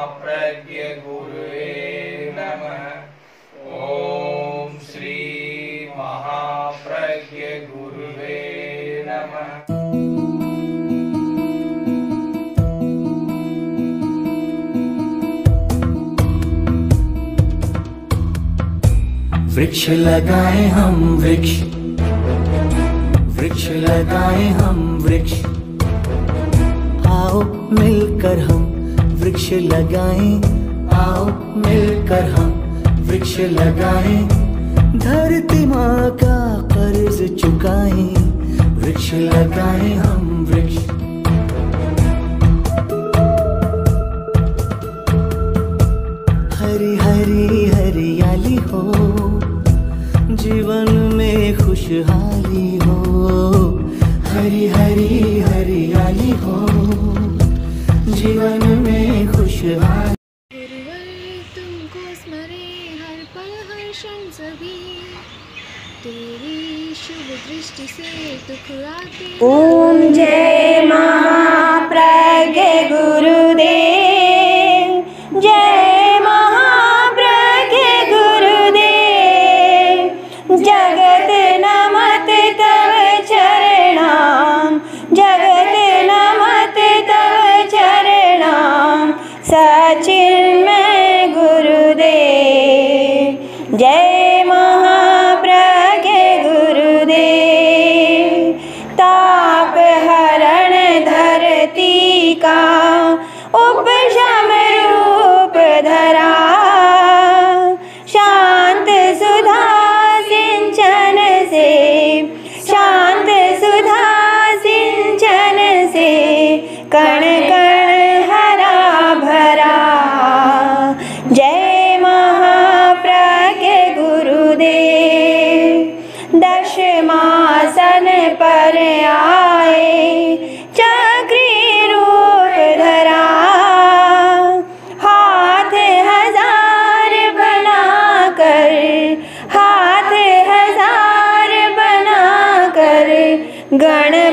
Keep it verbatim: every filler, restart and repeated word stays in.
महाप्रज्ञ गुरुवे नमः। ओम श्री महाप्रज्ञ गुरुवे नमः। वृक्ष लगाए हम वृक्ष, वृक्ष लगाए हम वृक्ष, आओ मिलकर हम वृक्ष लगाएं, आओ मिलकर हम वृक्ष लगाएं, धरती माँ का कर्ज चुकाएं, वृक्ष लगाएं हम वृक्ष। हरी हरी हरियाली हो, जीवन में खुशहाली हो, हरी हरी हरियाली हो, जीवन में खुशहाली। गुरुवर तुमको स्मरे हर पल हर क्षण सभी, तेरी शुभ दृष्टि से दुख आते। ओम जय महाप्रज्ञ गुरुदेव, जय महाप्रज्ञ गुरुदेव, जगत नमत तव चरणाम, जगत नमत तव चरणाम, सचिन्मय गुरुदेव, जय महाप्रज्ञ गुरुदेव। ताप हरण धरती का उपशम रूप धरा, शांत सुधा सिंचन से, शांत सुधा सिंचन से, कण कण हरा भरा। जय महाप्रज्ञ गुरुदेव। दशमासन पर आए चक्री रूप धरा, हाथ हजार बनाकर, हाथ हजार बनाकर, गण